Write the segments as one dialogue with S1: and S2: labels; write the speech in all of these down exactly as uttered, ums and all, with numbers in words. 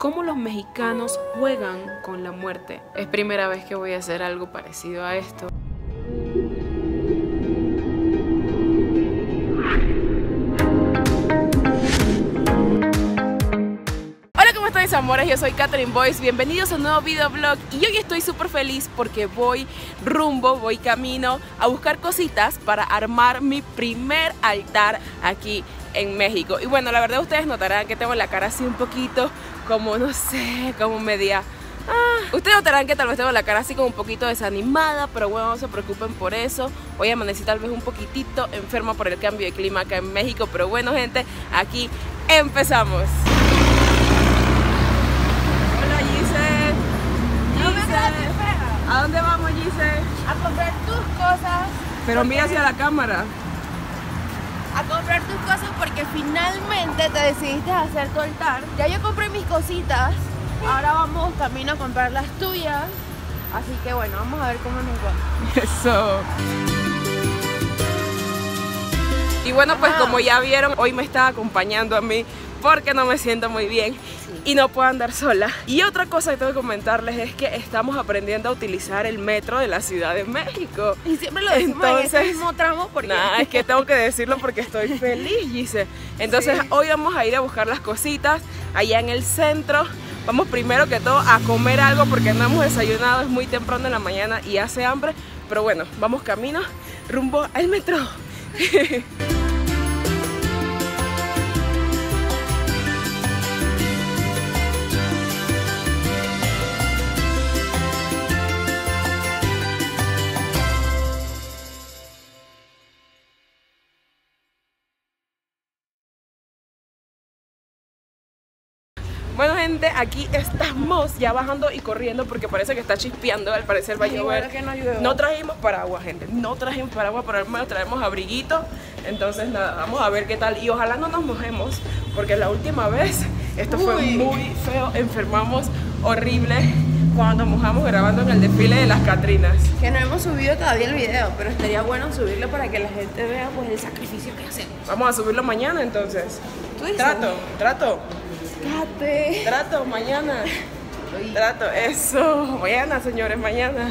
S1: cómo los mexicanos juegan con la muerte. Es primera vez que voy a hacer algo parecido a esto. Mis amores, yo soy Catherine Boyce, bienvenidos a un nuevo videoblog y hoy estoy súper feliz porque voy rumbo, voy camino a buscar cositas para armar mi primer altar aquí en México. Y bueno, la verdad ustedes notarán que tengo la cara así un poquito como, no sé, como media... Ah, ustedes notarán que tal vez tengo la cara así como un poquito desanimada, pero bueno, no se preocupen por eso. Hoy amanecí tal vez un poquitito enferma por el cambio de clima acá en México, pero bueno gente, aquí empezamos. ¿A dónde vamos, Gise?
S2: A comprar tus cosas.
S1: Pero mira hacia la cámara.
S2: A comprar tus cosas porque finalmente te decidiste a hacer tu altar. Ya yo compré mis cositas. Ahora vamos camino a comprar las tuyas. Así que bueno, vamos a ver cómo nos va.
S1: Eso. Y bueno, pues como ya vieron, hoy me está acompañando a mí porque no me siento muy bien y no puedo andar sola. Y otra cosa que tengo que comentarles es que estamos aprendiendo a utilizar el metro de la Ciudad de México.
S2: Y siempre lo decimos Entonces, en este mismo tramo porque...
S1: Nada, es que tengo que decirlo porque estoy feliz, Gise. Entonces sí. Hoy vamos a ir a buscar las cositas allá en el centro. Vamos primero que todo a comer algo porque no hemos desayunado, es muy temprano en la mañana y hace hambre. Pero bueno, vamos camino rumbo al metro. Bueno gente, aquí estamos ya bajando y corriendo porque parece que está chispeando, al parecer va a llover.
S2: Que no,
S1: no trajimos paraguas, gente, no trajimos paraguas, pero al menos traemos abriguito. Entonces nada, vamos a ver qué tal y ojalá no nos mojemos porque la última vez esto Uy. fue muy feo, enfermamos horrible cuando nos mojamos grabando en el desfile de las Catrinas.
S2: Que no hemos subido todavía el video, pero estaría bueno subirlo para que la gente vea pues el sacrificio que hacemos.
S1: Vamos a subirlo mañana entonces.
S2: ¿Tú dices?
S1: Trato, trato.
S2: Cate.
S1: Trato, mañana. Oye. Trato, eso. Mañana, señores, mañana.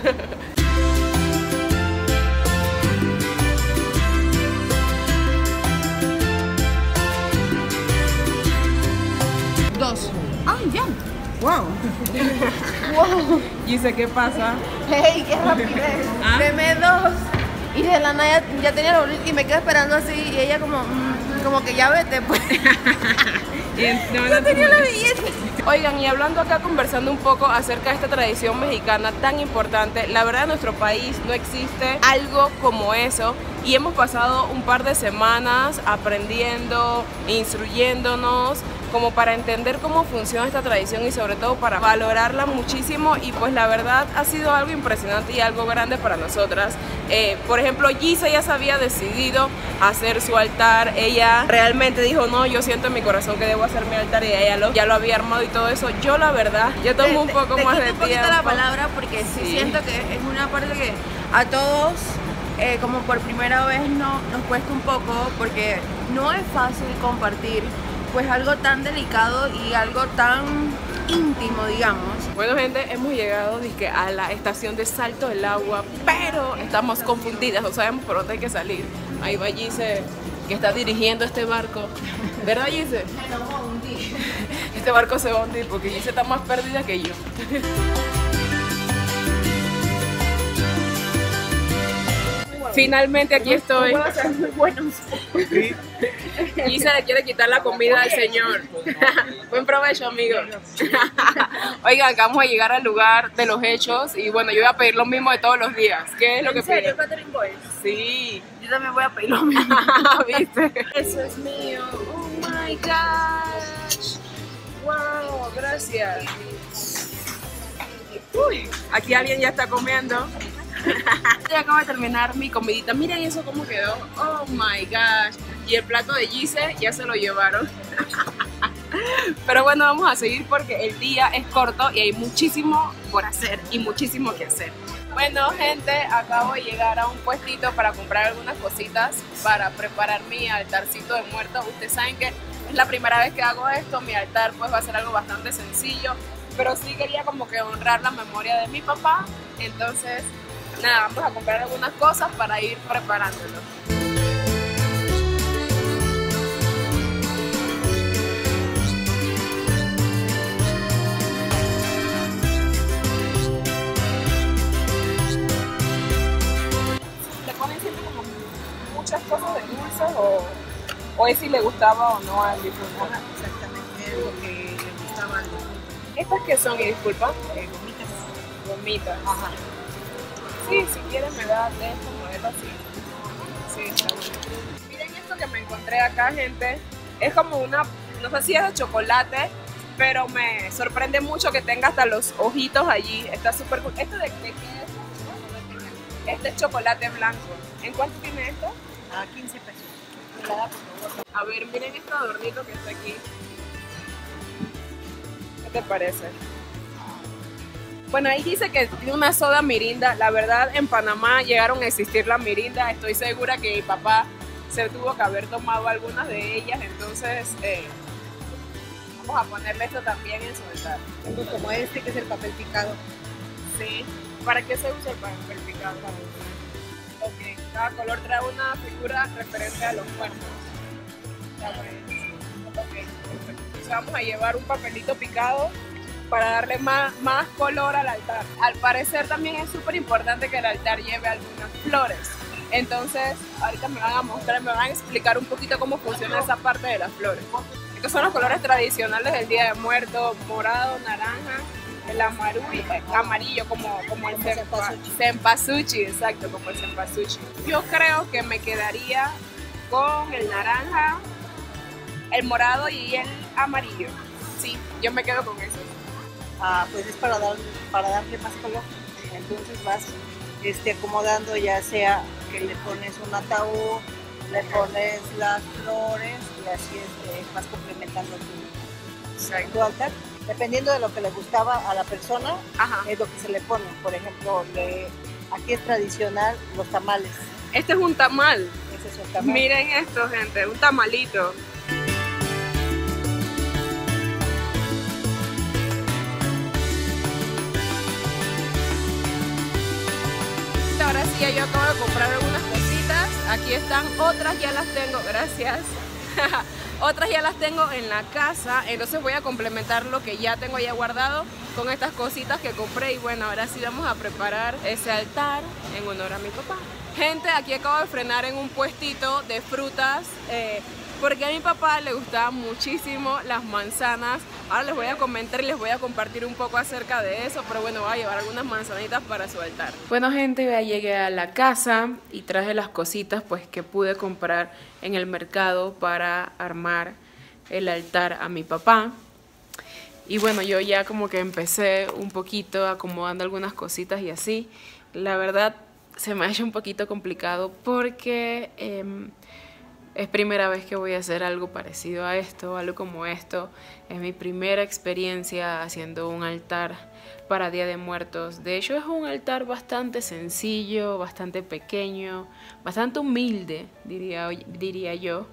S2: Dos.
S1: Ah, ya. Wow.
S2: Wow.
S1: Gise, ¿qué pasa?
S2: Hey, qué rapidez. ¿Ah? Deme dos. Y de la nada ya, ya tenía la y me quedé esperando así y ella como, mmm, como que ya vete pues.
S1: Y no,
S2: no tenía la billete.
S1: Oigan, y hablando acá, conversando un poco acerca de esta tradición mexicana tan importante, la verdad en nuestro país no existe algo como eso y hemos pasado un par de semanas aprendiendo, instruyéndonos como para entender cómo funciona esta tradición y sobre todo para valorarla muchísimo y pues la verdad ha sido algo impresionante y algo grande para nosotras. Eh, por ejemplo, Gise ya se había decidido hacer su altar, ella realmente dijo no, yo siento en mi corazón que debo hacer mi altar y ella lo, ya lo había armado y todo eso. Yo la verdad, yo tomo un poco
S2: te, te
S1: más de
S2: tiempo.
S1: tiempo.
S2: la palabra porque sí. sí siento que es una parte que a todos eh, como por primera vez no, nos cuesta un poco porque no es fácil compartir pues algo tan delicado y algo tan íntimo, digamos.
S1: Bueno gente, hemos llegado dizque, a la estación de Salto del Agua, pero estamos confundidas, no sabemos por dónde hay que salir. Ahí va Gise, que está dirigiendo este barco. ¿Verdad Gise? Este barco se va a hundir porque Gise está más perdida que yo. Finalmente aquí estoy. Gise le quiere quitar la comida al señor. Buen provecho, amigo. Oigan, acabamos de llegar al lugar de los hechos y bueno, yo voy a pedir lo mismo de todos los días. ¿Qué es lo que
S2: ¿En serio,
S1: pides?
S2: Catherine Boyce?
S1: Sí.
S2: Yo también voy a pedir lo mismo.
S1: ¿Viste?
S2: Eso es mío. Oh my gosh.
S1: Wow, gracias. Uy, aquí alguien ya está comiendo. Ya acabo de terminar mi comidita. Miren eso cómo quedó. Oh my gosh. Y el plato de Gise ya se lo llevaron. Pero bueno, vamos a seguir porque el día es corto y hay muchísimo por hacer y muchísimo que hacer. Bueno gente, acabo de llegar a un puestito para comprar algunas cositas para preparar mi altarcito de muertos. Ustedes saben que es la primera vez que hago esto, mi altar pues va a ser algo bastante sencillo, pero sí quería como que honrar la memoria de mi papá, entonces nada, vamos a comprar algunas cosas para ir preparándolo. ¿Le ponen siempre como muchas cosas de dulces o, o es si le gustaba o no al disculpa?
S3: Exactamente lo que le gustaba al disculpa.
S1: ¿Estas qué son, y disculpa?
S3: Eh, gomitas.
S1: Gomitas.
S3: Ajá.
S1: Sí, si quieren me da de este modelo así. Sí, está bueno. Miren esto que me encontré acá, gente. Es como una, no sé si es de chocolate, pero me sorprende mucho que tenga hasta los ojitos allí. Está súper cool. ¿Esto de, de qué es? Este es chocolate blanco. ¿En cuánto tiene esto?
S3: A quince pesos. Me la da, por favor.
S1: A ver, miren este adornito que está aquí. ¿Qué te parece? Bueno, ahí dice que tiene una soda Mirinda. La verdad, en Panamá llegaron a existir las Mirinda. Estoy segura que mi papá se tuvo que haber tomado algunas de ellas. Entonces, eh, vamos a ponerle esto también en su altar.
S3: Tengo como este que es el papel picado.
S1: Sí. ¿Para qué se usa el papel picado? Ok. Cada color trae una figura referente a los muertos. Ya ves. Ok, perfecto. Entonces vamos a llevar un papelito picado para darle más, más color al altar. Al parecer también es súper importante que el altar lleve algunas flores. Entonces, ahorita me van a mostrar, me van a explicar un poquito cómo funciona esa parte de las flores. Estos son los colores tradicionales del Día de Muertos: morado, naranja, el amarillo, amarillo como, como el cempasúchil, exacto, como el cempasúchil. Yo creo que me quedaría con el naranja, el morado y el amarillo. Sí, yo me quedo con eso.
S3: Ah, pues es para, dar, para darle más color. Entonces vas este, acomodando, ya sea que le pones un ataúd, le pones las flores y así este, vas complementando tu, tu altar. Dependiendo de lo que le gustaba a la persona,
S1: Ajá.
S3: es lo que se le pone. Por ejemplo, le, aquí es tradicional los tamales.
S1: Este es un tamal.
S3: Ese es un tamal.
S1: Miren esto, gente, un tamalito. Ahora sí, yo acabo de comprar algunas cositas. Aquí están, otras ya las tengo, gracias. Otras ya las tengo en la casa, entonces voy a complementar lo que ya tengo ya guardado con estas cositas que compré. Y bueno, ahora sí vamos a preparar ese altar en honor a mi papá. Gente, aquí acabo de frenar en un puestito de frutas eh, porque a mi papá le gustaban muchísimo las manzanas. Ahora les voy a comentar y les voy a compartir un poco acerca de eso, pero bueno, voy a llevar algunas manzanitas para su altar. Bueno, gente, ya llegué a la casa y traje las cositas pues que pude comprar en el mercado para armar el altar a mi papá. Y bueno, yo ya como que empecé un poquito acomodando algunas cositas y así. La verdad se me ha hecho un poquito complicado porque eh, es primera vez que voy a hacer algo parecido a esto, algo como esto. Es mi primera experiencia haciendo un altar para Día de Muertos. De hecho, es un altar bastante sencillo, bastante pequeño, bastante humilde, diría, diría yo.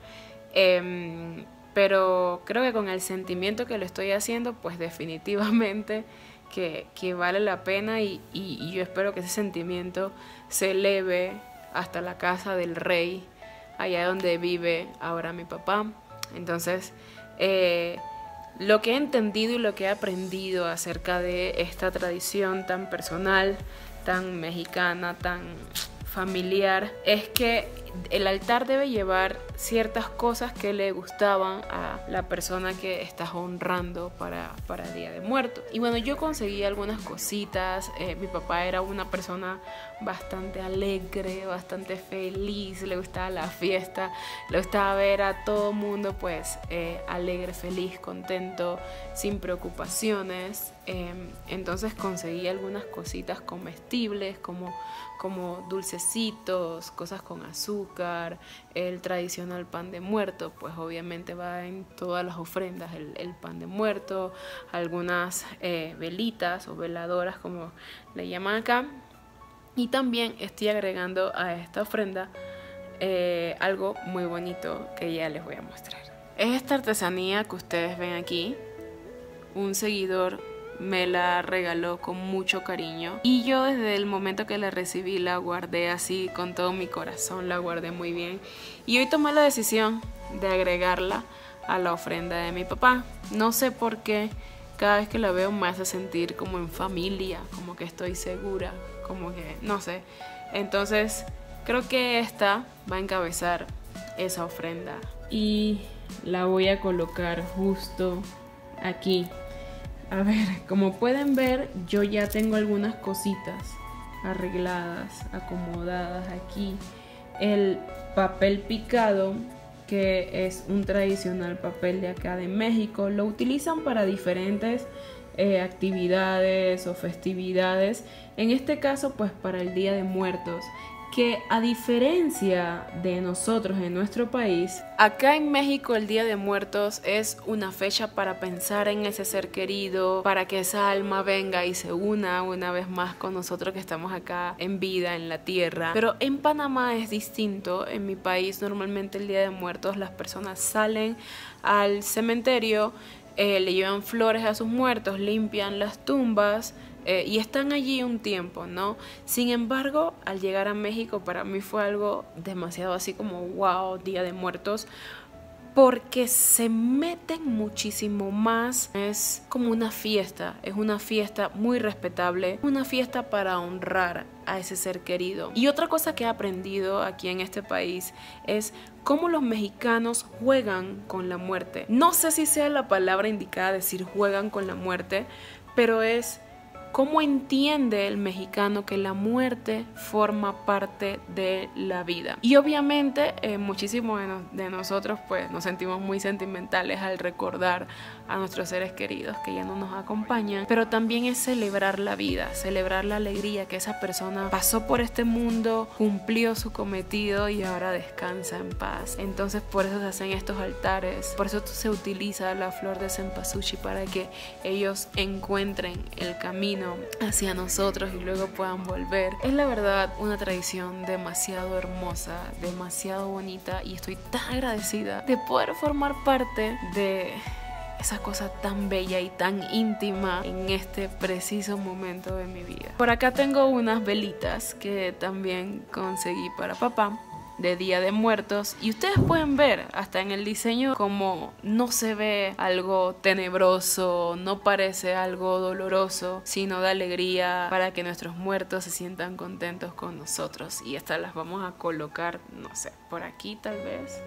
S1: Eh, pero creo que con el sentimiento que lo estoy haciendo, pues definitivamente que, que vale la pena y, y, y yo espero que ese sentimiento se eleve hasta la casa del rey, allá donde vive ahora mi papá. Entonces, eh, lo que he entendido y lo que he aprendido acerca de esta tradición tan personal, tan mexicana, tan familiar, es que el altar debe llevar ciertas cosas que le gustaban a la persona que estás honrando para, para el Día de Muertos. Y bueno, yo conseguí algunas cositas. Eh, mi papá era una persona bastante alegre, bastante feliz, le gustaba la fiesta, le gustaba ver a todo mundo pues eh, alegre, feliz, contento, sin preocupaciones. Eh, entonces conseguí algunas cositas comestibles como, como dulcecitos, cosas con azúcar, el tradicional pan de muerto, pues obviamente va en todas las ofrendas el, el pan de muerto, algunas eh, velitas o veladoras como le llaman acá. Y también estoy agregando a esta ofrenda eh, algo muy bonito que ya les voy a mostrar. Es esta artesanía que ustedes ven aquí. Un seguidor me la regaló con mucho cariño y yo desde el momento que la recibí la guardé así con todo mi corazón, la guardé muy bien y hoy tomé la decisión de agregarla a la ofrenda de mi papá. No sé por qué, cada vez que la veo me hace sentir como en familia, como que estoy segura, como que no sé. Entonces creo que esta va a encabezar esa ofrenda y la voy a colocar justo aquí. A ver, como pueden ver, yo ya tengo algunas cositas arregladas, acomodadas aquí. El papel picado, que es un tradicional papel de acá de México, lo utilizan para diferentes eh, actividades o festividades. En este caso, pues para el Día de Muertos, que a diferencia de nosotros en nuestro país, acá en México el Día de Muertos es una fecha para pensar en ese ser querido, para que esa alma venga y se una una vez más con nosotros que estamos acá en vida, en la tierra. Pero en Panamá es distinto. En mi país normalmente el Día de Muertos las personas salen al cementerio, eh, le llevan flores a sus muertos, limpian las tumbas, Eh, y están allí un tiempo, ¿no? Sin embargo, al llegar a México para mí fue algo demasiado así como wow, Día de Muertos, porque se meten muchísimo más. Es como una fiesta, es una fiesta muy respetable, una fiesta para honrar a ese ser querido. Y otra cosa que he aprendido aquí en este país es cómo los mexicanos juegan con la muerte. No sé si sea la palabra indicada decir juegan con la muerte, pero es cómo entiende el mexicano que la muerte forma parte de la vida. Y obviamente eh, muchísimos de, no, de nosotros pues nos sentimos muy sentimentales al recordar a nuestros seres queridos que ya no nos acompañan, pero también es celebrar la vida, celebrar la alegría que esa persona pasó por este mundo, cumplió su cometido y ahora descansa en paz. Entonces por eso se hacen estos altares, por eso se utiliza la flor de cempasúchil, para que ellos encuentren el camino hacia nosotros y luego puedan volver. Es la verdad una tradición demasiado hermosa, demasiado bonita, y estoy tan agradecida de poder formar parte de esa cosa tan bella y tan íntima en este preciso momento de mi vida. Por acá tengo unas velitas que también conseguí para papá de Día de Muertos, y ustedes pueden ver hasta en el diseño como no se ve algo tenebroso, no parece algo doloroso, sino de alegría, para que nuestros muertos se sientan contentos con nosotros. Y estas las vamos a colocar, no sé, por aquí tal vez.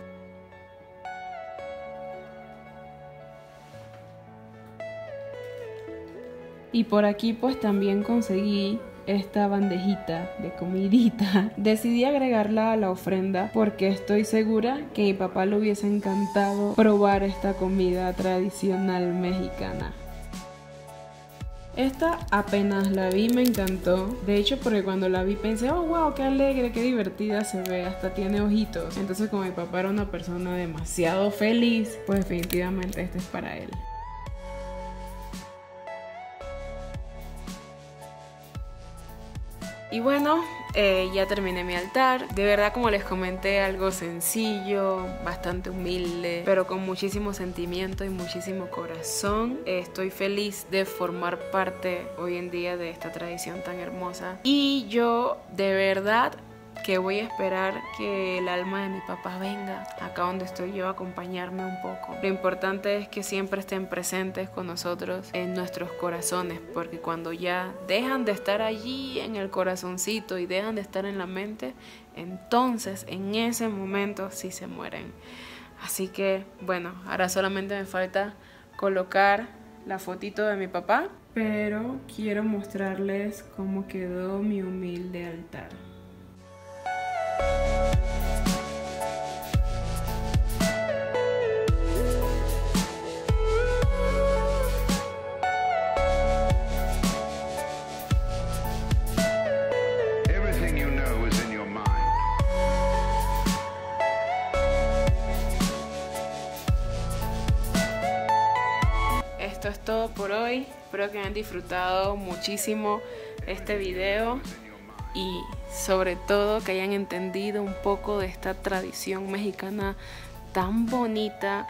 S1: Y por aquí pues también conseguí esta bandejita de comidita. Decidí agregarla a la ofrenda porque estoy segura que a mi papá le hubiese encantado probar esta comida tradicional mexicana. Esta apenas la vi me encantó. De hecho, porque cuando la vi pensé, oh wow, qué alegre, qué divertida se ve, hasta tiene ojitos. Entonces, como mi papá era una persona demasiado feliz, pues definitivamente este es para él. Y bueno, eh, ya terminé mi altar. De verdad, como les comenté, algo sencillo, bastante humilde, pero con muchísimo sentimiento y muchísimo corazón. Eh, estoy feliz de formar parte hoy en día de esta tradición tan hermosa. Y yo, de verdad, que voy a esperar que el alma de mi papá venga acá donde estoy yo a acompañarme un poco. Lo importante es que siempre estén presentes con nosotros en nuestros corazones, porque cuando ya dejan de estar allí en el corazoncito y dejan de estar en la mente, entonces en ese momento sí se mueren. Así que bueno, ahora solamente me falta colocar la fotito de mi papá, pero quiero mostrarles cómo quedó mi humilde altar. Esto es todo por hoy. Espero que hayan disfrutado muchísimo este video y sobre todo que hayan entendido un poco de esta tradición mexicana tan bonita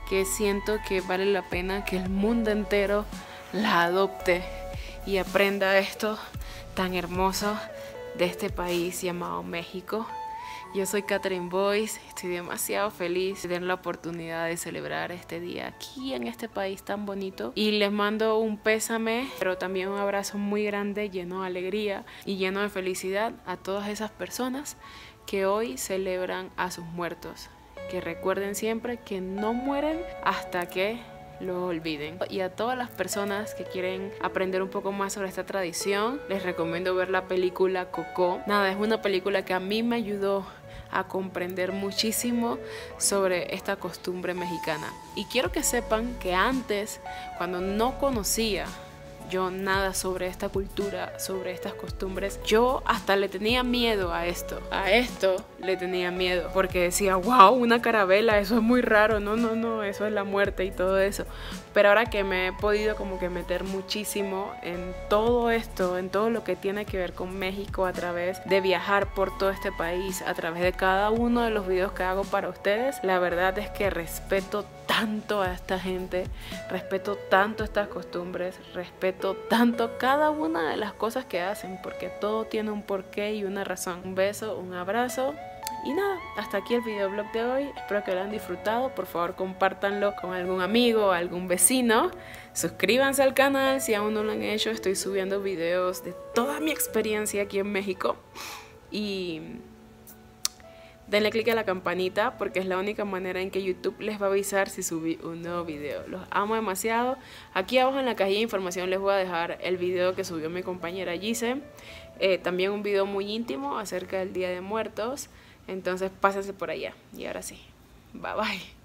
S1: que siento que vale la pena que el mundo entero la adopte y aprenda esto tan hermoso de este país llamado México. Yo soy Catherine Boyce, estoy demasiado feliz de tener la oportunidad de celebrar este día aquí en este país tan bonito y les mando un pésame, pero también un abrazo muy grande, lleno de alegría y lleno de felicidad a todas esas personas que hoy celebran a sus muertos, que recuerden siempre que no mueren hasta que lo olviden. Y a todas las personas que quieren aprender un poco más sobre esta tradición, les recomiendo ver la película Coco. Nada, es una película que a mí me ayudó a comprender muchísimo sobre esta costumbre mexicana. Y quiero que sepan que antes, cuando no conocía yo nada sobre esta cultura, sobre estas costumbres, yo hasta le tenía miedo a esto. A esto le tenía miedo, porque decía, wow, una carabela, eso es muy raro, no, no, no, eso es la muerte y todo eso. Pero ahora que me he podido como que meter muchísimo en todo esto, en todo lo que tiene que ver con México, a través de viajar por todo este país, a través de cada uno de los videos que hago para ustedes, la verdad es que respeto tanto a esta gente, respeto tanto estas costumbres, respeto tanto cada una de las cosas que hacen, porque todo tiene un porqué y una razón. Un beso, un abrazo y nada, hasta aquí el videoblog de hoy. Espero que lo hayan disfrutado. Por favor, compártanlo con algún amigo, algún vecino. Suscríbanse al canal si aún no lo han hecho. Estoy subiendo videos de toda mi experiencia aquí en México. Y denle click a la campanita porque es la única manera en que YouTube les va a avisar si subí un nuevo video. Los amo demasiado. Aquí abajo en la cajilla de información les voy a dejar el video que subió mi compañera Gise. Eh, también un video muy íntimo acerca del Día de Muertos. Entonces pásense por allá. Y ahora sí, bye bye.